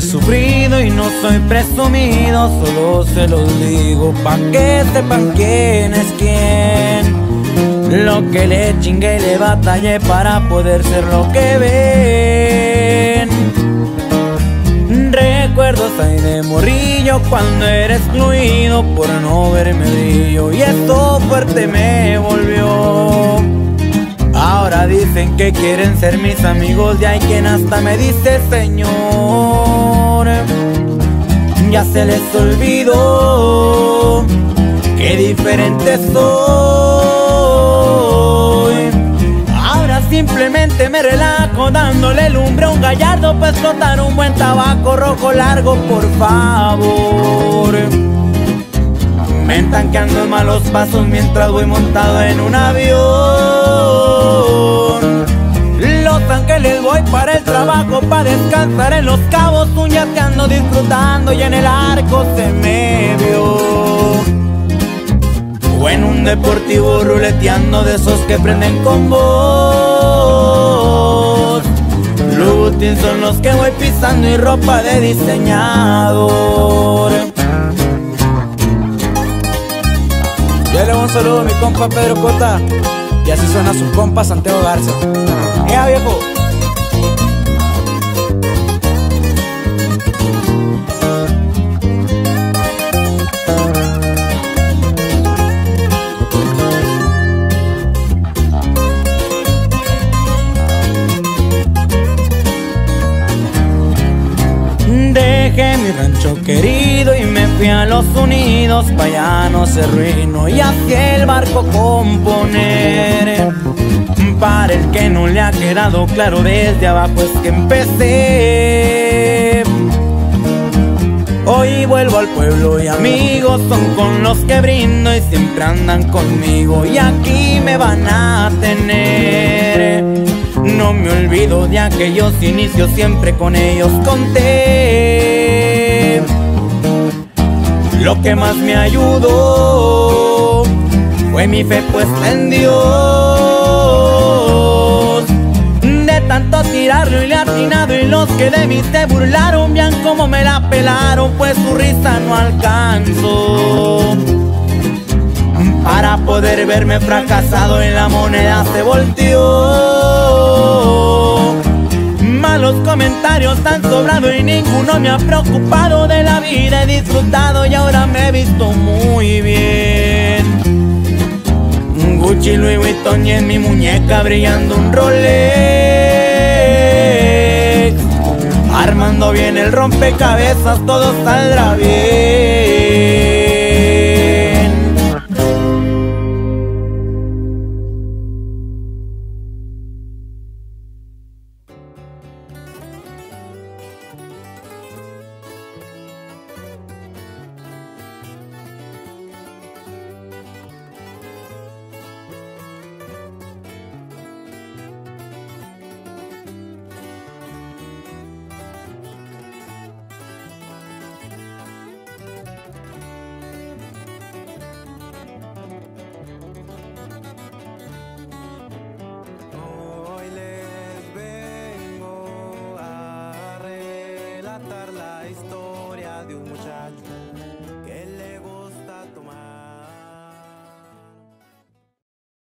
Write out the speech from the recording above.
sufrido y no soy presumido, solo se los digo pa' que sepan quién es quién. Lo que le chingué y le batallé para poder ser lo que ven. Recuerdos hay de morrillo cuando era excluido por no verme brillo, y esto fuerte me volvió. Ahora dicen que quieren ser mis amigos y hay quien hasta me dice señor. Ya se les olvidó qué diferente soy. Ahora simplemente me relajo dándole lumbre a un gallardo para explotar un buen tabaco rojo largo, por favor. Mentan que ando en malos pasos mientras voy montado en un avión. Los Ángeles voy para el trabajo, para descansar en Los Cabos, uñateando, disfrutando, y en el Arco se me vio. O en un deportivo ruleteando, de esos que prenden con voz. Lutin son los que voy pisando y ropa de diseñador. Dale un saludo a mi compa Pedro Cota, y así suena su compa Santiago Garza. ¡Ea, viejo! Dejé mi rancho querido y me fui a los Unidos, pa' allá no se ruino y hacia el barco componer. Para el que no le ha quedado claro desde abajo es que empecé. Hoy vuelvo al pueblo y amigos son con los que brindo y siempre andan conmigo y aquí me van a tener. No me olvido de aquellos inicios, siempre con ellos conté. Lo que más me ayudó fue mi fe puesta en Dios. De tanto tirarlo y le atinado, y los que de mí se burlaron, vean cómo me la pelaron, pues su risa no alcanzó. Para poder verme fracasado en la moneda se volteó. Malos comentarios han sobrado y ninguno me ha preocupado. De la vida he disfrutado y ahora me he visto muy bien. Gucci, Louis Vuitton y en mi muñeca brillando un Rolex. Armando bien el rompecabezas, todo saldrá bien. La historia de un muchacho